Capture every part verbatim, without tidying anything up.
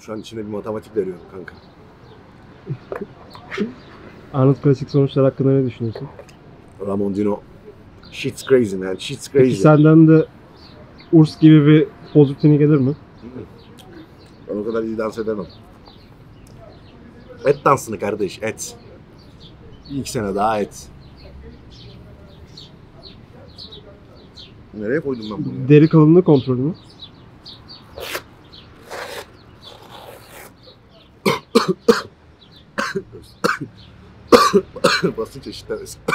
Şu an içine bir matematik veriyorum kanka. Arnold Classic sonuçlar hakkında ne düşünüyorsun? Ramon Dino. Shit's crazy man. Shit's crazy. Peki senden de Urs gibi bir poz rutini gelir mi? Ben o kadar iyi dans edemem. Et dansını kardeş, et. İlk sene daha et. Nereye koydum ben bunu ya? Deri kalınlığı kontrolü mü? Basınç eşitler.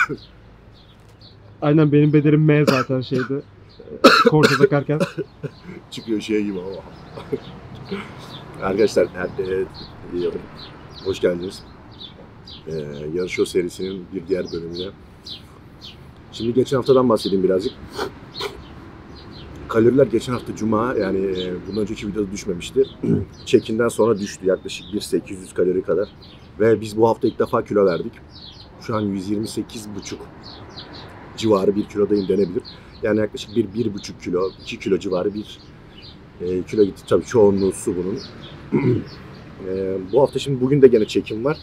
Aynen benim bedenim M zaten şeyde. Korta takarken. Çıkıyor şey gibi ama. Arkadaşlar, her, e, e, hoş geldiniz. E, Yarışo serisinin bir diğer bölümüne. Şimdi geçen haftadan bahsedeyim birazcık. Kaloriler geçen hafta Cuma, yani e, bundan önceki videoda düşmemişti. Check-in'den sonra düştü yaklaşık bin sekiz yüz kalori kadar. Ve biz bu hafta ilk defa kilo verdik. Şu an yüz yirmi sekiz buçuk civarı bir kilodayım denebilir. Yani yaklaşık bir, bir buçuk kilo, iki kilo civarı bir e, kilo gitti. Tabii çoğunluğu su bunun. e, bu hafta şimdi bugün de gene çekim var.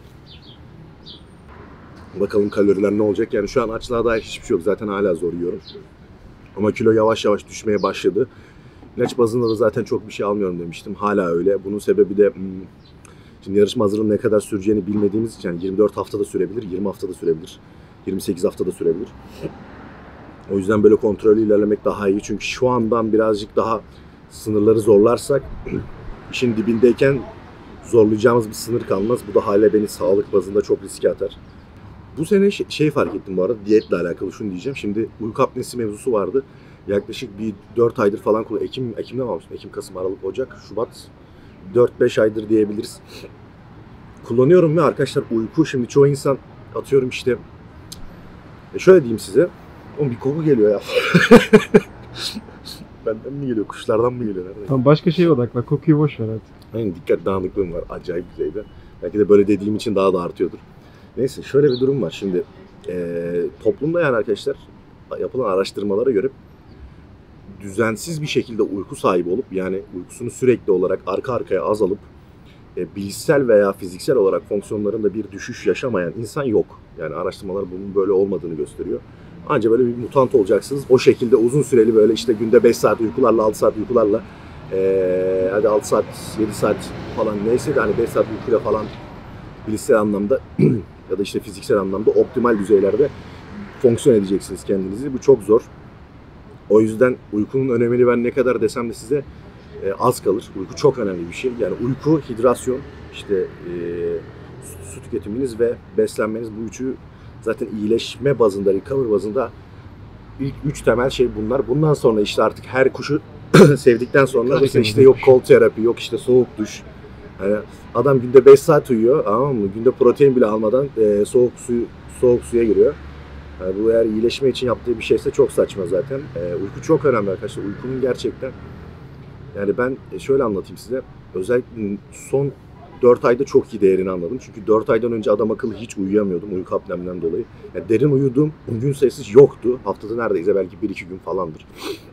Bakalım kaloriler ne olacak. Yani şu an açlığa dair hiçbir şey yok. Zaten hala zor yiyorum. Ama kilo yavaş yavaş düşmeye başladı. İlaç bazında da zaten çok bir şey almıyorum demiştim. Hala öyle. Bunun sebebi de şimdi yarışma hazırlığının ne kadar süreceğini bilmediğimiz için, yani yirmi dört haftada sürebilir, yirmi haftada sürebilir, yirmi sekiz haftada sürebilir. O yüzden böyle kontrollü ilerlemek daha iyi. Çünkü şu andan birazcık daha sınırları zorlarsak işin dibindeyken zorlayacağımız bir sınır kalmaz. Bu da hala beni sağlık bazında çok riske atar. Bu sene şey fark ettim bu arada, diyetle alakalı şunu diyeceğim. Şimdi uyku apnesi mevzusu vardı. Yaklaşık bir dört aydır falan kullanıyorum. Ekim, Ekim'de mi almıştım? Ekim, Kasım, Aralık, Ocak, Şubat. dört beş aydır diyebiliriz. Kullanıyorum ve arkadaşlar uyku, şimdi çoğu insan atıyorum işte. E şöyle diyeyim size. Oğlum bir koku geliyor ya. Benden mi geliyor? Kuşlardan mı geliyor? Nereden? Tamam, başka şeye odaklan. Kokuyu boş ver artık. Yani dikkat dağınıklığım var. Acayip düzeyde. Belki de böyle dediğim için daha da artıyordur. Neyse, şöyle bir durum var. Şimdi e, toplumda yani arkadaşlar yapılan araştırmalara göre düzensiz bir şekilde uyku sahibi olup, yani uykusunu sürekli olarak arka arkaya azalıp e, bilişsel veya fiziksel olarak fonksiyonlarında bir düşüş yaşamayan insan yok. Yani araştırmalar bunun böyle olmadığını gösteriyor. Ancak böyle bir mutant olacaksınız. O şekilde uzun süreli böyle işte günde beş saat uykularla, altı saat uykularla e, hadi altı saat, yedi saat falan neyse de hani beş saat uykuyla falan bilişsel anlamda ya da işte fiziksel anlamda optimal düzeylerde fonksiyon edeceksiniz kendinizi. Bu çok zor. O yüzden uykunun önemini ben ne kadar desem de size e, az kalır. Uyku çok önemli bir şey. Yani uyku, hidrasyon, işte e, su tüketiminiz ve beslenmeniz, bu üçü zaten iyileşme bazında, recover bazında ilk üç temel şey bunlar. Bundan sonra işte artık her kuşu sevdikten sonra işte, işte yok cold terapi, yok işte soğuk duş. Yani adam günde beş saat uyuyor, tamam mı? Günde protein bile almadan e, soğuk suyu soğuk suya giriyor. Yani bu eğer iyileşme için yaptığı bir şeyse çok saçma zaten. E, uyku çok önemli arkadaşlar. Uykunun gerçekten, yani ben şöyle anlatayım size. Özellikle son dört ayda çok iyi değerini anladım. Çünkü dört aydan önce adam akıllı hiç uyuyamıyordum uyku apnemden dolayı. Yani derin uyuduğum gün sayısı yoktu. Haftada neredeyse belki bir iki gün falandır.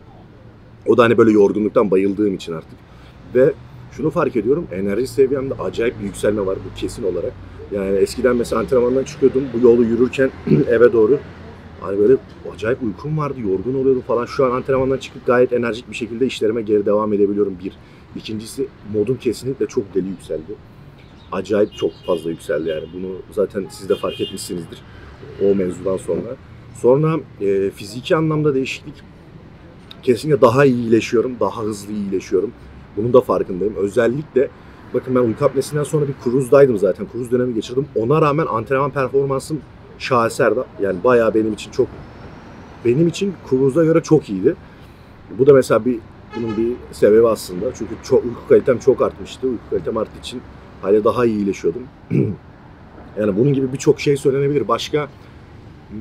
O da hani böyle yorgunluktan bayıldığım için artık. Ve şunu fark ediyorum, enerji seviyemde acayip bir yükselme var, bu kesin olarak. Yani eskiden mesela antrenmandan çıkıyordum, bu yolu yürürken eve doğru hani böyle acayip uykum vardı, yorgun oluyordum falan. Şu an antrenmandan çıkıp gayet enerjik bir şekilde işlerime geri devam edebiliyorum, bir. İkincisi, modum kesinlikle çok deli yükseldi. Acayip çok fazla yükseldi yani. Bunu zaten siz de fark etmişsinizdir o mevzudan sonra. Sonra e, fiziki anlamda değişiklik. Kesinlikle daha iyi iyileşiyorum, daha hızlı iyileşiyorum. Bunun da farkındayım. Özellikle bakın, ben uyku apnesinden sonra bir cruise'daydım zaten. Cruise dönemi geçirdim. Ona rağmen antrenman performansım şaheserdi. Yani bayağı benim için çok, benim için cruise'a göre çok iyiydi. Bu da mesela bir, bunun bir sebebi aslında. Çünkü çok, uyku kalitem çok artmıştı. Uyku kalitem arttığı için hala daha iyi iyileşiyordum. Yani bunun gibi birçok şey söylenebilir. Başka hmm,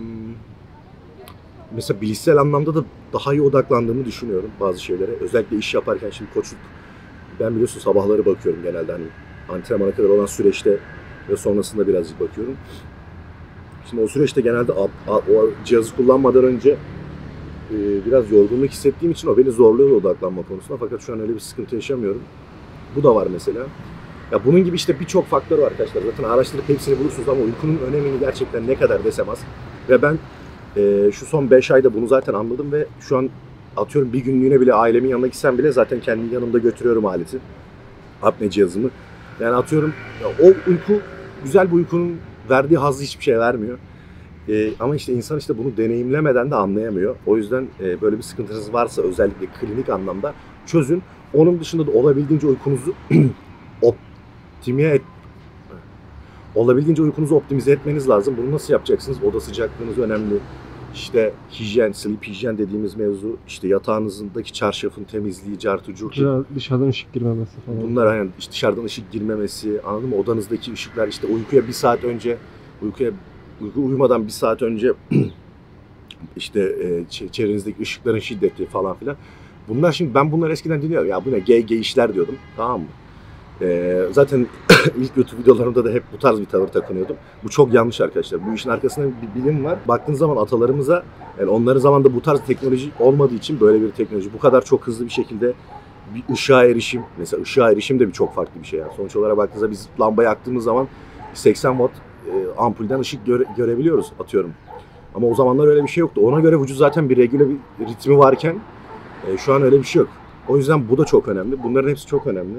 mesela bilişsel anlamda da daha iyi odaklandığımı düşünüyorum bazı şeylere. Özellikle iş yaparken, şimdi koçluk, ben biliyorsun sabahları bakıyorum genelde, hani antrenmana kadar olan süreçte ve sonrasında birazcık bakıyorum. Şimdi o süreçte genelde o cihazı kullanmadan önce biraz yorgunluk hissettiğim için o beni zorluyor odaklanma konusunda. Fakat şu an öyle bir sıkıntı yaşamıyorum. Bu da var mesela. Ya bunun gibi işte birçok faktör var arkadaşlar. Zaten araştırıp hepsini bulursunuz ama uykunun önemini gerçekten ne kadar desem az. Ve ben e, şu son beş ayda bunu zaten anladım ve şu an atıyorum bir günlüğüne bile ailemin yanına gitsem bile zaten kendi yanımda götürüyorum aleti. Apne cihazımı. Yani atıyorum ya o uyku, güzel bir uykunun verdiği hazzı hiçbir şey vermiyor. E, ama işte insan işte bunu deneyimlemeden de anlayamıyor. O yüzden e, böyle bir sıkıntınız varsa özellikle klinik anlamda çözün. Onun dışında da olabildiğince uykunuzu optimize et, olabildiğince uykunuzu optimize etmeniz lazım. Bunu nasıl yapacaksınız? Oda sıcaklığınız önemli. İşte hijyen, sleep hijyen dediğimiz mevzu, işte yatağınızdaki çarşafın temizliği, cartı curtu. Dışarıdan ışık girmemesi falan. Bunlar hani işte dışarıdan ışık girmemesi, anladın mı? Odanızdaki ışıklar, işte uykuya bir saat önce, uykuya uyku uyumadan bir saat önce işte e, çevrenizdeki ışıkların şiddeti falan filan. Bunlar şimdi ben bunları eskiden dinliyorum. Ya bu ne gay gay işler diyordum. Tamam mı? Ee, zaten ilk YouTube videolarımda da hep bu tarz bir tavır takınıyordum. Bu çok yanlış arkadaşlar. Bu işin arkasında bir bilim var. Baktığınız zaman atalarımıza, yani onların zamanında bu tarz teknoloji olmadığı için böyle bir teknoloji bu kadar çok hızlı bir şekilde bir ışığa erişim, mesela ışığa erişim de bir çok farklı bir şey yani. Sonuç olarak baktığınızda biz lambayı yaktığımız zaman seksen watt e, ampulden ışık göre, görebiliyoruz atıyorum. Ama o zamanlar öyle bir şey yoktu. Ona göre vücut zaten bir regüle bir ritmi varken e, şu an öyle bir şey yok. O yüzden bu da çok önemli. Bunların hepsi çok önemli.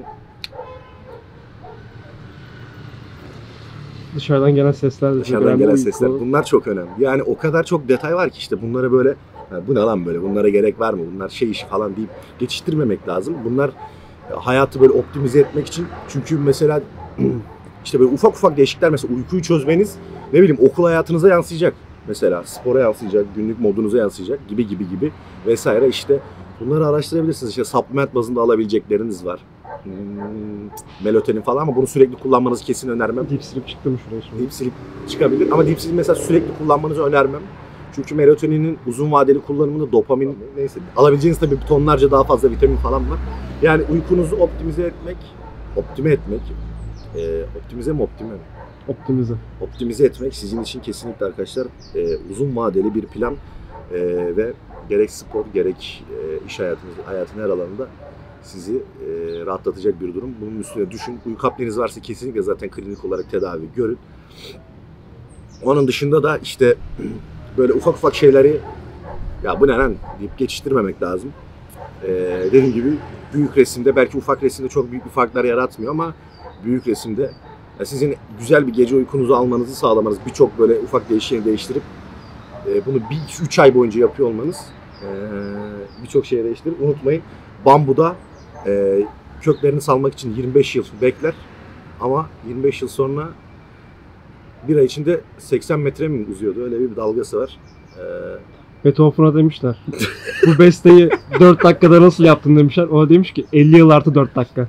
Dışarıdan gelen sesler de Dışarıdan gelen sesler. Bunlar çok önemli. Yani o kadar çok detay var ki işte bunlara böyle bu ne lan böyle, bunlara gerek var mı? Bunlar şey işi falan deyip geçiştirmemek lazım. Bunlar hayatı böyle optimize etmek için. Çünkü mesela işte böyle ufak ufak değişiklikler, mesela uykuyu çözmeniz ne bileyim okul hayatınıza yansıyacak. Mesela spora yansıyacak, günlük modunuza yansıyacak gibi gibi gibi vesaire işte. Bunları araştırabilirsiniz. İşte supplement bazında alabilecekleriniz var. Hmm, melatonin falan ama bunu sürekli kullanmanızı kesin önermem. Deep sleep çıktı mı şuraya şimdi? Deep sleep çıkabilir ama deep sleep mesela sürekli kullanmanızı önermem. Çünkü melatoninin uzun vadeli kullanımında dopamin, neyse alabileceğiniz tabii tonlarca daha fazla vitamin falan var. Yani uykunuzu optimize etmek, optime etmek, e, optimize mi optime mi? Optimize. Optimize etmek sizin için kesinlikle arkadaşlar e, uzun vadeli bir plan e, ve gerek spor gerek e, iş hayatınız, hayatın her alanında sizi e, rahatlatacak bir durum. Bunun üstüne düşün. Uyku apneniz varsa kesinlikle zaten klinik olarak tedavi görün. Onun dışında da işte böyle ufak ufak şeyleri ya bu ne lan deyip geçiştirmemek lazım. E, dediğim gibi büyük resimde belki ufak resimde çok büyük bir farklar yaratmıyor ama büyük resimde ya sizin güzel bir gece uykunuzu almanızı sağlamanız, birçok böyle ufak değişikliğini değiştirip e, bunu bir üç ay boyunca yapıyor olmanız e, birçok şeyi değiştirip unutmayın. Bambuda e, köklerini salmak için yirmi beş yıl bekler ama yirmi beş yıl sonra bir ay içinde seksen metre mi uzuyordu? Öyle bir dalgası var. E, Beethoven'a demişler. Bu besteyi dört dakikada nasıl yaptın demişler. O demiş ki elli yıl artı dört dakika.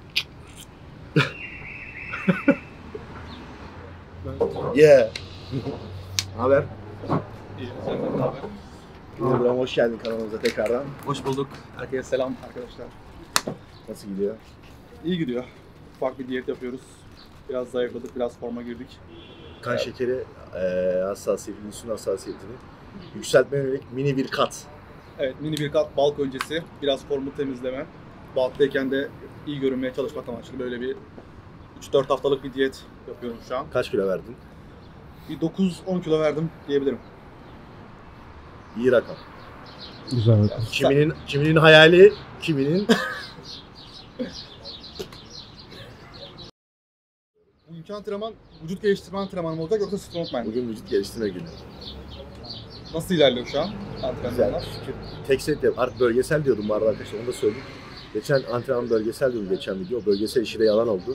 Yeah. Haber? İyi, senden ne haber? İbrahim hoş geldin kanalımıza tekrardan. Hoş bulduk. Herkese selam arkadaşlar. Nasıl gidiyor? İyi gidiyor. Ufak bir diyet yapıyoruz. Biraz zayıfladık, biraz forma girdik. Kan şekeri e, hassasiyeti, insülin hassasiyetini yükseltmeye yönelik mini bir kat. Evet, mini bir kat bulk öncesi. Biraz formu temizleme. Bulktayken de iyi görünmeye çalışmak amaçlı böyle bir üç dört haftalık bir diyet yapıyorum şu an. Kaç kilo verdin? Bir dokuz on kilo verdim diyebilirim. İyi rakam. Güzel. Kiminin kiminin hayali, kiminin Bugünkü antrenman vücut geliştirme antrenmanı mı olacak yoksa strongman? bugün vücut geliştirme günü. Nasıl ilerliyor şu an Güzel. antrenmanlar? Şükür. Tek set yap. Artık bölgesel diyordum bu arada arkadaşlar, onu da söyleyeyim. Geçen antrenman bölgesel diyordum geçen video. Bölgesel işi de yalan oldu.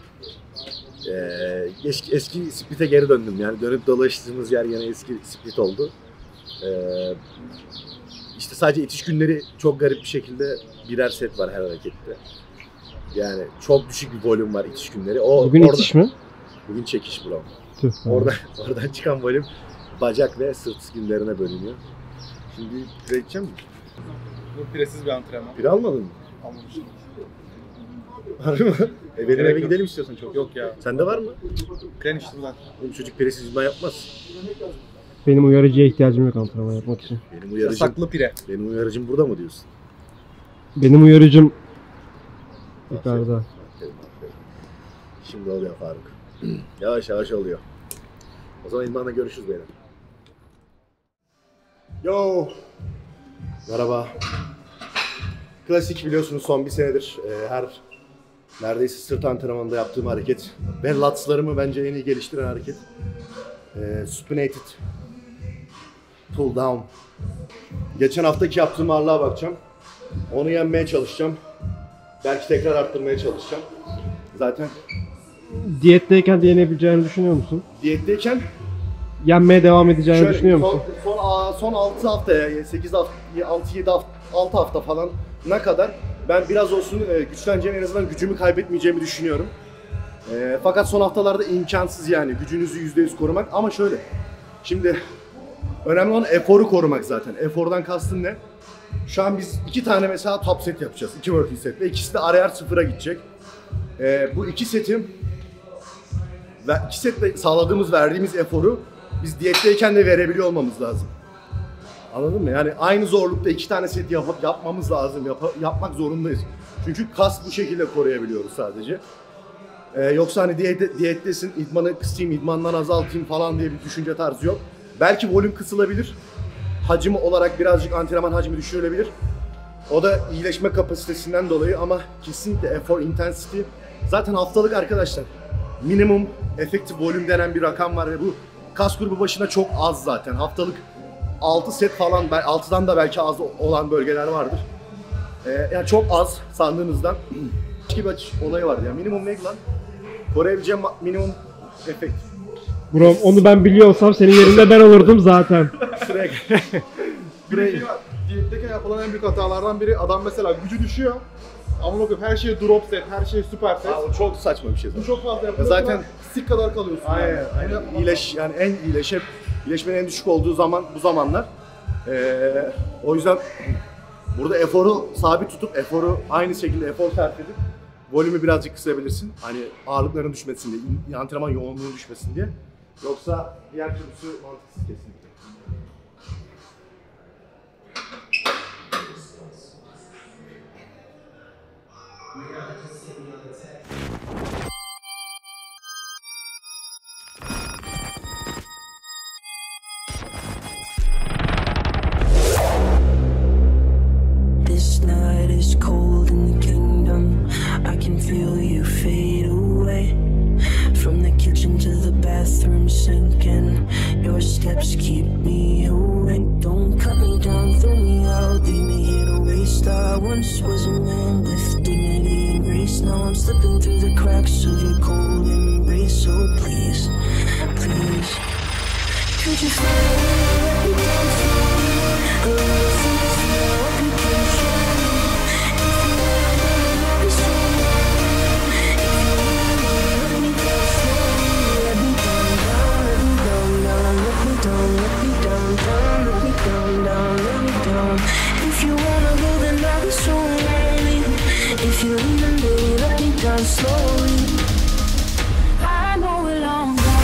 Ee, eski, eski split'e geri döndüm yani. Dönüp dolaştığımız yer yine eski split oldu. Ee, işte sadece itiş günleri çok garip bir şekilde birer set var her harekette. Yani çok düşük bir volüm var itiş günleri. O, Bugün orada, itiş mi? Bugün çekiş bro. Tüh. Oradan, oradan çıkan volüm bacak ve sırt günlerine bölünüyor. Şimdi pire gideceğim mi? Bu piresiz bir antrenman. Pire almadın mı? Anlamışım. Harbi mi? E benim Gerek eve yok. gidelim istiyorsan çok. Yok ya. Sende var mı? Kren içtim ben. Oğlum çocuk piresiz idman yapmaz. Benim uyarıcıya ihtiyacım yok antrenman yapmak için. Benim uyarıcım, Yasaklı pire. benim uyarıcım burada mı diyorsun? Benim uyarıcım yukarıda. Şimdi oluyor Faruk. Yavaş yavaş oluyor. O zaman idmanla görüşürüz beyler. Yo. Merhaba. Klasik biliyorsunuz son bir senedir e, her neredeyse sırt antrenmanında yaptığım hareket ve latslarımı bence en iyi geliştiren hareket. E, supinated pull down. Geçen haftaki yaptığım ağırlığa bakacağım. Onu yenmeye çalışacağım. Belki tekrar arttırmaya çalışacağım. Zaten Diyetteyken de yenebileceğini düşünüyor musun? diyetteyken Yenmeye devam edeceğini şöyle, düşünüyor son, musun? son, son altı haftaya, sekiz hafta, altı yedi hafta, altı hafta falan ne kadar ben biraz olsun güçleneceğim, en azından gücümü kaybetmeyeceğimi düşünüyorum. E, fakat son haftalarda imkansız yani gücünüzü yüzde yüz korumak ama şöyle. Şimdi önemli olan eforu korumak zaten. Efordan kastım ne? Şu an biz iki tane mesela top set yapacağız. İki working set ve ikisi de arayar sıfıra gidecek. Ee, bu iki setim ve iki setle sağladığımız, verdiğimiz eforu biz diyetteyken de verebiliyor olmamız lazım. Anladın mı? Yani aynı zorlukta iki tane set yap yapmamız lazım. Yap yapmak zorundayız. Çünkü kas bu şekilde koruyabiliyoruz sadece. Ee, yoksa hani diyet diyettesin, idmanı kısayım, idmandan azaltayım falan diye bir düşünce tarzı yok. Belki volüm kısılabilir. Hacim olarak birazcık antrenman hacmi düşürülebilir. O da iyileşme kapasitesinden dolayı ama kesinlikle effort intensity zaten haftalık arkadaşlar. Minimum efektif volüm denen bir rakam var ve bu kas grubu başına çok az zaten. Haftalık altı set falan, altıdan da belki az olan bölgeler vardır. Ee, yani çok az sandığınızdan. gibi açış olayı vardı ya. Minimum ne lan? Koruyabileceğim minimum efekt. Bro onu ben biliyor olsam senin yerinde ben olurdum zaten. Şuraya Bir de şey var, diyetteki yapılan en büyük hatalardan biri adam mesela gücü düşüyor. Ama bakıyorum her şey drop set, her şey süper set. Aa, çok saçma bir şey zaten. Bu çok fazla yapılıyor. Zaten sik kadar kalıyorsun. Aynen, yani. aynen. İyileş, yani en iyileşip, iyileşmenin en düşük olduğu zaman bu zamanlar. Ee, o yüzden burada eforu sabit tutup, eforu aynı şekilde efor sarf edip volümü birazcık kısabilirsin. Hani ağırlıkların düşmesin diye, antrenman yoğunluğu düşmesin diye. Yoksa diğer türlüsü mantıksız kesinlikle. This night is cold in the kingdom. I can feel you fade away. From the kitchen to the bathroom sinking. Your steps keep me awake. Don't cut me down, throw me out, leave me here to waste. I once was a man with dignity and grace. Now I'm slipping through the cracks of your cold embrace. So please, please, could you find me down for a reason to hope you can show me. If you ever love is so long, if you ever let me down slowly, let me down, down, let me down, down, let me down, let me down, down, let me down, down, let me down. If you wanna go, then I'll be so lonely. If you're leaving, baby, let me down slowly. I know we're long gone.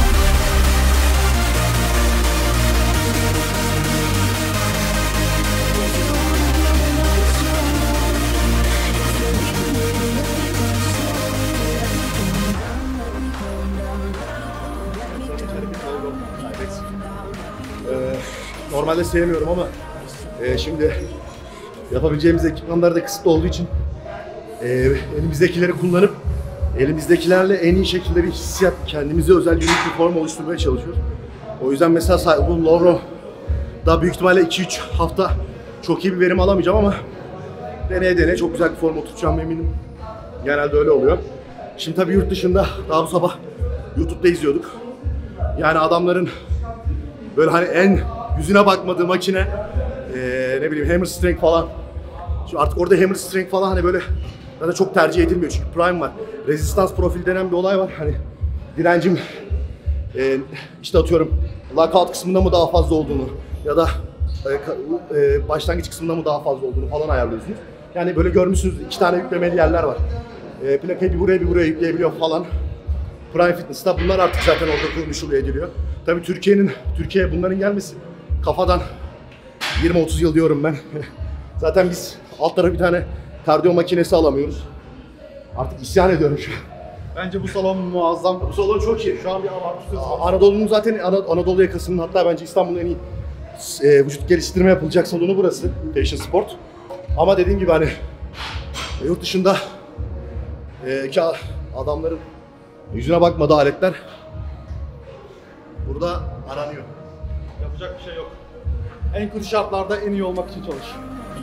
Ee, normalde sevmiyorum ama e, şimdi yapabileceğimiz ekipmanlar da kısıtlı olduğu için e, elimizdekileri kullanıp elimizdekilerle en iyi şekilde bir hissiyat, kendimize özel unik bir form oluşturmaya çalışıyoruz. O yüzden mesela bu Lowrow daha büyük ihtimalle iki üç hafta çok iyi bir verim alamayacağım ama deneye deneye çok güzel bir form oturtacağım eminim. Genelde öyle oluyor. Şimdi tabii yurt dışında daha bu sabah YouTube'da izliyorduk. Yani adamların böyle hani en yüzüne bakmadığı makine ee, ne bileyim hammer strength falan. Şimdi artık orada hammer strength falan hani böyle zaten çok tercih edilmiyor çünkü prime var. Resistance profil denen bir olay var. Hani direncim e, işte atıyorum lockout kısmında mı daha fazla olduğunu ya da e, e, başlangıç kısmında mı daha fazla olduğunu falan ayarlıyorsunuz. Yani böyle görmüşsünüz iki tane yüklemeli yerler var. E, plakayı bir buraya bir buraya yükleyebiliyor falan. Prime Fitness'ta bunlar artık zaten orada konuşuluyor ediliyor. Tabii Türkiye'nin Türkiye'ye bunların gelmesi kafadan yirmi otuz yıl diyorum ben. Zaten biz alt tarafa bir tane kardiyo makinesi alamıyoruz. Artık isyan ediyorum şu an. Bence bu salon muazzam. Bu salon çok iyi. Şu an bir abartı söz var. Anadolu'nun zaten Ana- Anadolu yakasının, hatta bence İstanbul'un en iyi e, vücut geliştirme yapılacak salonu burası. Fashion Sport. Ama dediğim gibi hani yurt dışında e, ki adamların yüzüne bakmadığı aletler burada aranıyor. Yapacak bir şey yok. En kötü şartlarda en iyi olmak için çalış.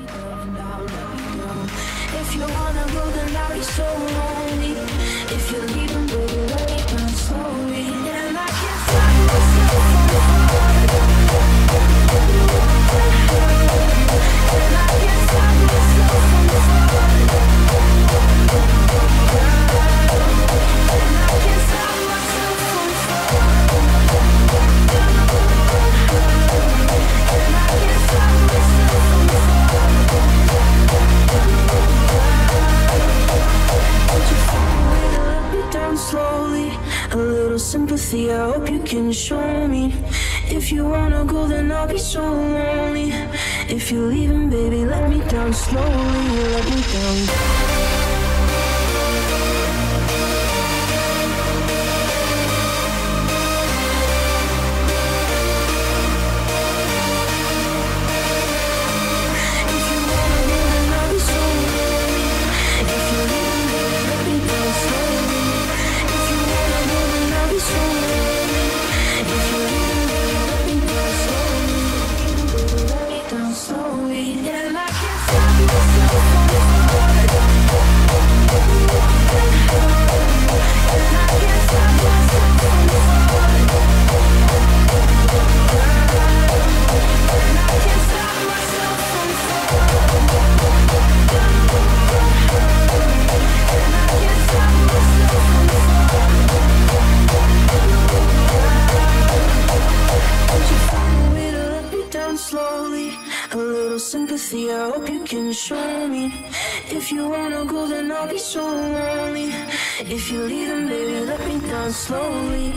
If you wanna go, then I'll be so lonely. If you're leaving, baby, let me down slowly. And I can't stop myself from falling. And I can't stop myself from falling. And I can't stop myself from falling. And I can't stop myself from falling. Slowly, a little sympathy, I hope you can show me. If you wanna go, then I'll be so lonely. If you're leaving, baby, let me down slowly, let me down. Slowly, a little sympathy, I hope you can show me. If you wanna go, then I'll be so lonely. If you're leaving, baby, let me down slowly.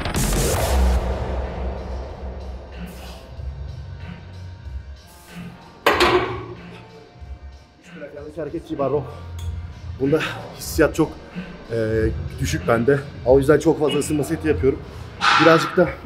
Yanlış hareket Cibarro. Bunda hissiyat çok e, düşük bende. O yüzden çok fazla ısınma seti yapıyorum. Birazcık da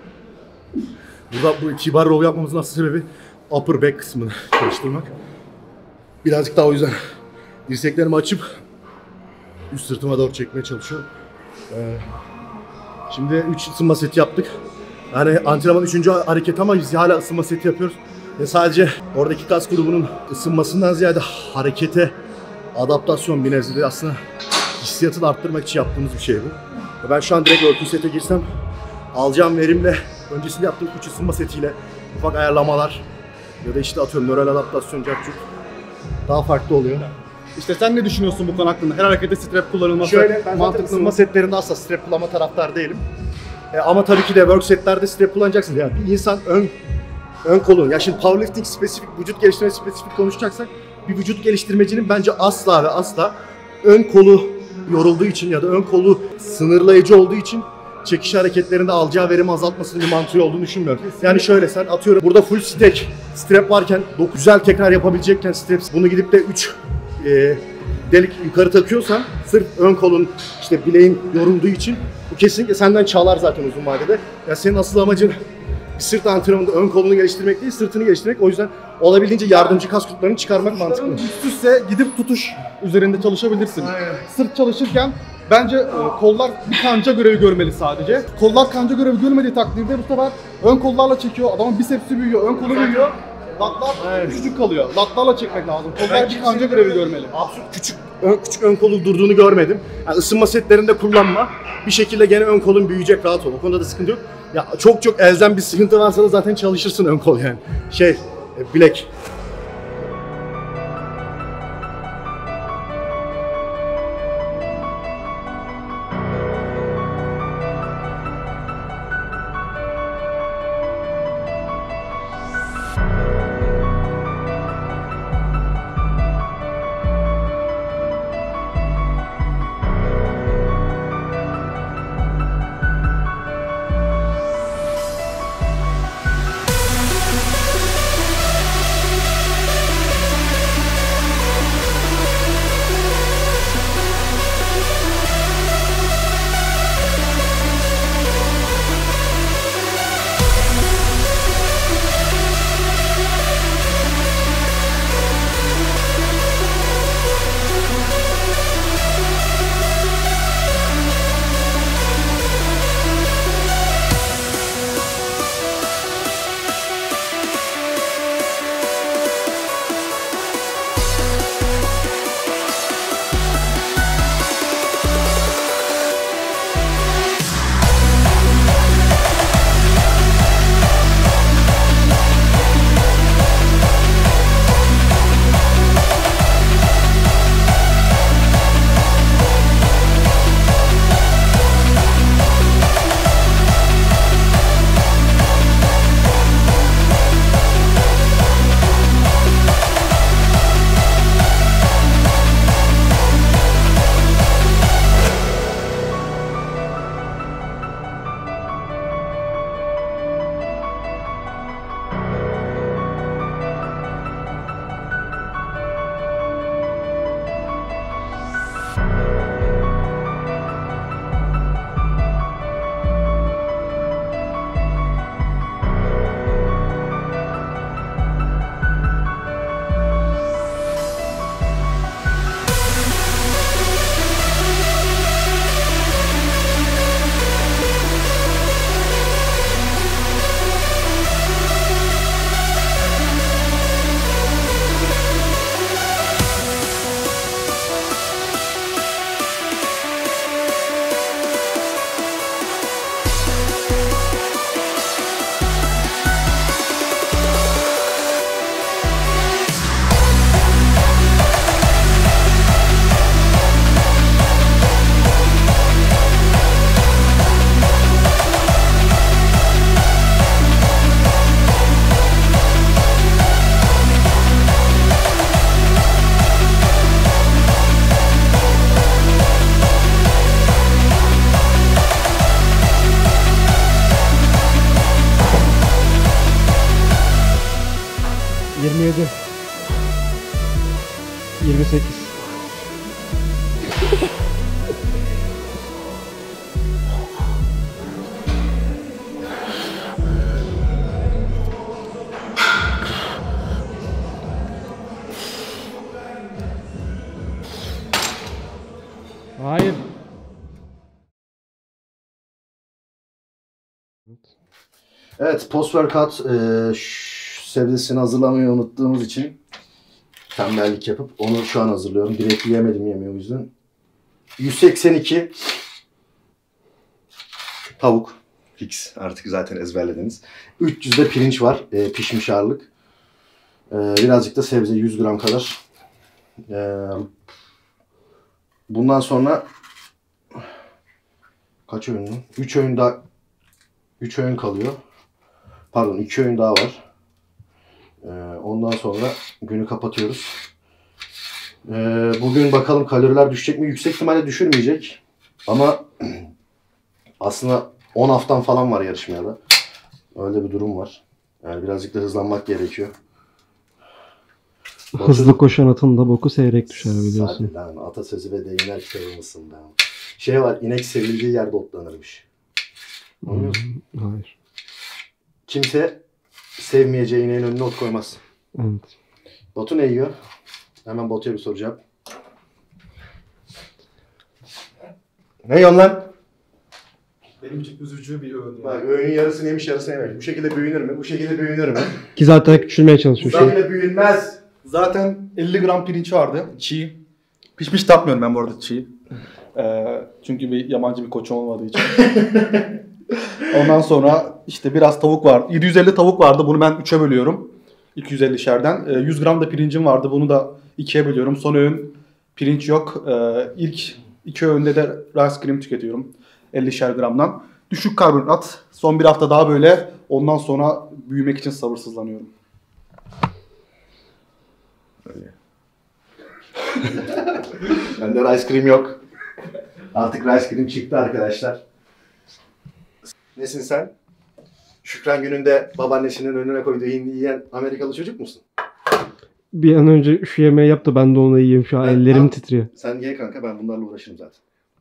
burada bu kibar row yapmamızın asıl sebebi upper back kısmını çalıştırmak. Birazcık daha o yüzden dirseklerimi açıp üst sırtıma doğru çekmeye çalışıyorum. Ee, şimdi üç ısınma seti yaptık. Yani antrenmanın üçüncü hareket ama biz hala ısınma seti yapıyoruz. Ve sadece oradaki kas grubunun ısınmasından ziyade harekete adaptasyon bir nezdinde aslında hissiyatını arttırmak için yaptığımız bir şey bu. Ve ben şu an direkt working sete girsem alacağım verimle öncesinde yaptığım üç ısınma setiyle ufak ayarlamalar ya da işte atıyorum nöral adaptasyon capcuk daha farklı oluyor. İşte sen ne düşünüyorsun bu konu hakkında? Her harekette strap kullanılması Şöyle, ben mantıklı ısınma mı? setlerinde asla strap kullanma taraftar değilim. E, ama tabii ki de work setlerde strap kullanacaksın. Yani bir insan ön ön kolun, ya şimdi powerlifting spesifik, vücut geliştirme spesifik konuşacaksak bir vücut geliştirmecinin bence asla ve asla ön kolu yorulduğu için ya da ön kolu sınırlayıcı olduğu için çekiş hareketlerinde alacağı verimi azaltmasının bir mantığı olduğunu düşünmüyorum. Yani şöyle, sen atıyorum burada full stack strap varken güzel tekrar yapabilecekken straps bunu gidip de üç e, delik yukarı takıyorsan sırf ön kolun işte bileğin yorulduğu için bu kesinlikle senden çalar zaten uzun vadede. Ya senin asıl amacın bir sırt antrenmanında ön kolunu geliştirmek değil, sırtını geliştirmek. O yüzden olabildiğince yardımcı kas gruplarını çıkarmak mantıklı. Üst üste gidip tutuş üzerinde çalışabilirsin. Aynen. Sırt çalışırken bence e, kollar bir kanca görevi görmeli sadece. Kollar kanca görevi görmediği takdirde bu sefer ön kollarla çekiyor, adamın bisepsi büyüyor, ön kolu büyüyor. Latlar Aynen. küçücük kalıyor. Latlarla çekmek lazım. Kollar bir kanca görevi görmeli. Absürt küçük ön, küçük ön kolu durduğunu görmedim. Yani ısınma setlerinde kullanma. Bir şekilde gene ön kolun büyüyecek, rahat ol. O konuda da sıkıntı yok. Ya çok çok elzem bir sıkıntı varsa da zaten çalışırsın ön kol yani. Şey, e, bilek. yirmi sekiz. Hayır. Evet, post workout e, ş- sebzesini hazırlamayı unuttuğumuz için tembellik yapıp onu şu an hazırlıyorum. Direkt yiyemedim yemeği o yüzden. yüz seksen iki tavuk. Fix. Artık zaten ezberlediniz. üç yüz de pirinç var. E, pişmiş ağırlık. E, birazcık da sebze yüz gram kadar. E, bundan sonra kaç öğün? üç öğün daha üç öğün kalıyor. Pardon iki öğün daha var. Ee, ondan sonra günü kapatıyoruz. Ee, bugün bakalım kaloriler düşecek mi? Yüksek ihtimalle düşürmeyecek. Ama aslında on haftan falan var yarışmaya da. Öyle bir durum var. Yani birazcık da hızlanmak gerekiyor. Hızlı koşan atın da boku seyrek düşer biliyorsun. Hadi lan, atasözü ve deyimler kitabı mısın lan? Şey var, inek sevildiği yerde otlanırmış. Anlıyor musun? Hmm, hayır. Kimse sevmeyeceği ineğin önüne ot koymaz. Evet. Batu ne yiyor? Hemen Batu'ya bir soracağım. Ne yiyorsun lan? Benim için üzücü bir öğün. Yani. Bak öğünün yarısını yemiş yarısını yememiş. Bu şekilde büyünür mü? Bu şekilde büyünür mü? Ki zaten küçülmeye Bu çalışıyor. Şey. şekilde büyünmez. Zaten elli gram pirinç vardı. Çiğ. Pişmiş tatmıyorum ben bu arada çiğ. Ee, çünkü bir yabancı bir koçum olmadığı için. Ondan sonra işte biraz tavuk var. yedi yüz elli tavuk vardı. Bunu ben üçe bölüyorum. iki yüz ellişerden. Ee, yüz gram da pirincim vardı. Bunu da ikiye bölüyorum. Son öğün pirinç yok. Ee, ilk iki öğünde de rice cream tüketiyorum. ellişer gramdan. Düşük karbonhidrat. Son bir hafta daha böyle. Ondan sonra büyümek için sabırsızlanıyorum. Bende rice cream yok. Artık rice cream çıktı arkadaşlar. Nesin sen? Şükran gününde babaannesinin önüne koyduğu hindi yiyen Amerikalı çocuk musun? Bir an önce şu yemeği yap da ben de onu yiyeyim. Şu an Ben- ellerim ben- titriyor. Sen ye kanka, ben bunlarla uğraşırım zaten.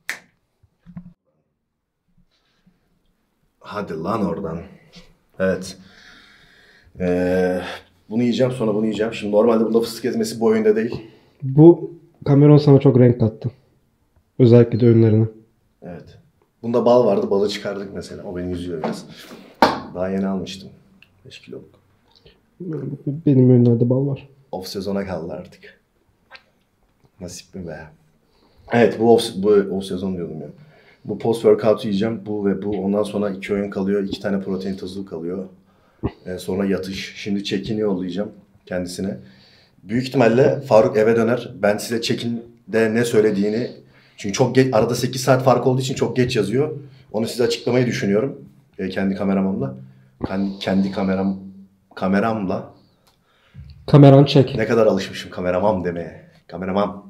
Hadi lan oradan. Evet. Ee, bunu yiyeceğim, sonra bunu yiyeceğim. Şimdi normalde bunda fıstık ezmesi bu oyunda değil. Bu Cameron sana çok renk kattı. Özellikle de öğünlerine. Evet. Bunda bal vardı, balı çıkardık mesela. O beni üzüyor biraz. Daha yeni almıştım. beş kiloluk. Benim öğünlerde bal var. Off sezona kaldı artık. Nasip mi be? Evet, bu off, bu off sezon diyordum ya. Bu post workout yiyeceğim. Bu ve bu. Ondan sonra iki öğün kalıyor. iki tane protein tozu kalıyor. Ee, sonra yatış. Şimdi check-in'i yollayacağım kendisine. Büyük ihtimalle Faruk eve döner. Ben size check-in'de ne söylediğini... Çünkü çok geç, arada sekiz saat fark olduğu için çok geç yazıyor. Onu size açıklamayı düşünüyorum. Ee, kendi kameramla. Kendi, kendi kameram kameramla. Kameran çek. Ne kadar alışmışım kameramam demeye. Kameramam.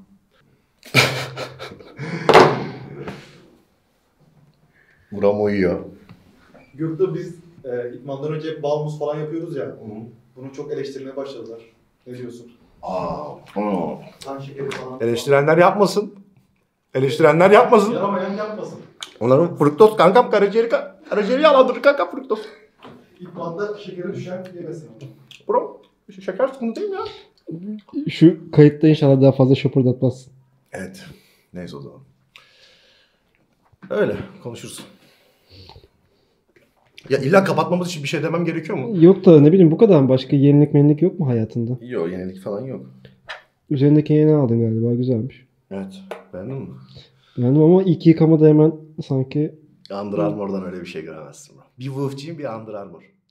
Buram uyuyor. Yurtta biz e, idmandan önce hep bal muz falan yapıyoruz ya. Bunu çok eleştirmeye başladılar. Ne diyorsun? Aa, aa. Kan şekeri falan. Eleştirenler yapmasın. Eleştirenler yapmasın. Yaramayan yapmasın. Onların fruktoz kankam karaciğeri, karaciğeri yalandırır kanka fruktoz. İdmanda şekeri düşen yemesin. Buram şeker sıkıntı değil mi ya? Şu kayıtta inşallah daha fazla şapırdatmazsın. Evet. Neyse o zaman. Öyle konuşuruz. Ya illa kapatmamız için bir şey demem gerekiyor mu? Yok da ne bileyim bu kadar mı? Başka yenilik menilik yok mu hayatında? Yok, yenilik falan yok. Üzerindeki yeni aldın galiba. Güzelmiş. Evet. Beğendin mi? Beğendim ama ilk yıkamada hemen sanki Under Armour'dan öyle bir şey göremezsin. Bir Wolf'ciyim, bir Under Armour.